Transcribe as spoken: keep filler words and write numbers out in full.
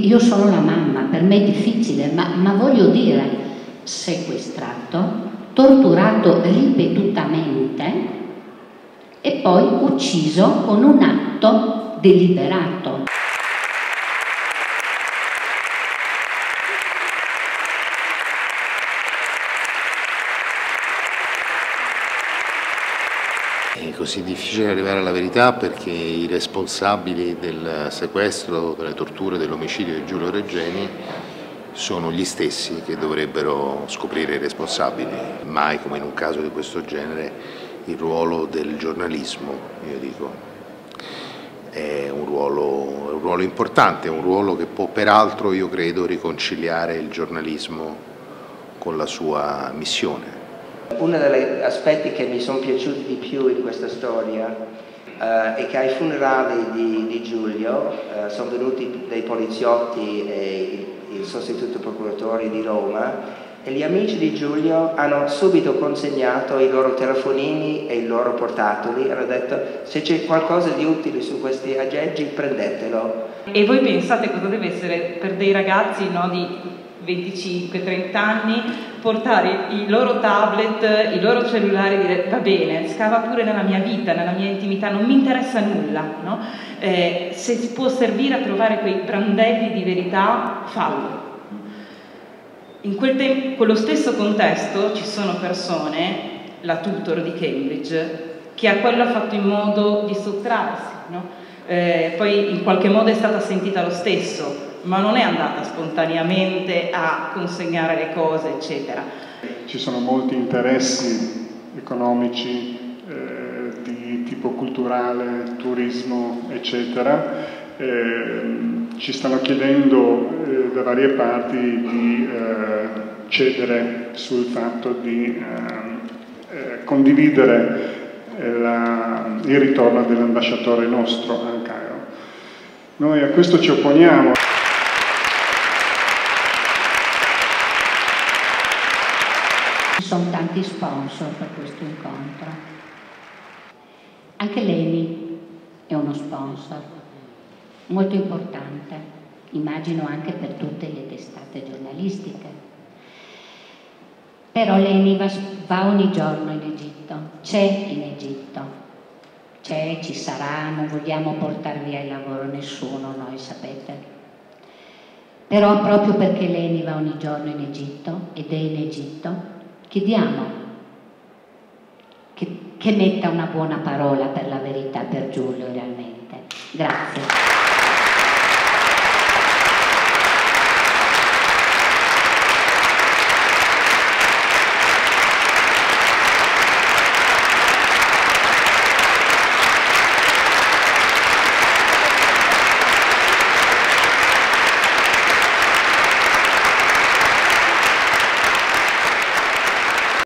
io sono la mamma, per me è difficile, ma, ma voglio dire, sequestrato, torturato ripetutamente e poi ucciso con un atto deliberato. È così difficile arrivare alla verità perché i responsabili del sequestro, delle torture, dell'omicidio di Giulio Regeni sono gli stessi che dovrebbero scoprire i responsabili. Mai come in un caso di questo genere il ruolo del giornalismo, io dico, è un ruolo, è un ruolo importante, è un ruolo che può peraltro, io credo, riconciliare il giornalismo con la sua missione. Uno degli aspetti che mi sono piaciuti di più in questa storia uh, è che ai funerali di, di Giulio uh, sono venuti dei poliziotti e il, il sostituto procuratore di Roma e gli amici di Giulio hanno subito consegnato i loro telefonini e i loro portatili, hanno detto se c'è qualcosa di utile su questi aggeggi prendetelo. E voi pensate cosa deve essere per dei ragazzi, no, di venticinque trenta anni portare i loro tablet, i loro cellulari e dire va bene, scava pure nella mia vita, nella mia intimità, non mi interessa nulla, no? Eh, se può servire a trovare quei brandelli di verità, fallo. In quel tempo, quello stesso contesto ci sono persone, la tutor di Cambridge, che a quello ha fatto in modo di sottrarsi, no? Eh, poi in qualche modo è stata sentita lo stesso, ma non è andata spontaneamente a consegnare le cose, eccetera. Ci sono molti interessi economici, eh, di tipo culturale, turismo, eccetera. Eh, ci stanno chiedendo eh, da varie parti di eh, cedere sul fatto di eh, eh, condividere eh, la, il ritorno dell'ambasciatore nostro al Cairo. Noi a questo ci opponiamo. Ci sono tanti sponsor per questo incontro. Anche l'Eni è uno sponsor molto importante, immagino anche per tutte le testate giornalistiche. Però l'Eni va, va ogni giorno in Egitto, c'è in Egitto, c'è, ci sarà, non vogliamo portare via il lavoro nessuno, noi sapete. Però proprio perché l'Eni va ogni giorno in Egitto ed è in Egitto, chiediamo che, che metta una buona parola per la verità per Giulio realmente. Grazie.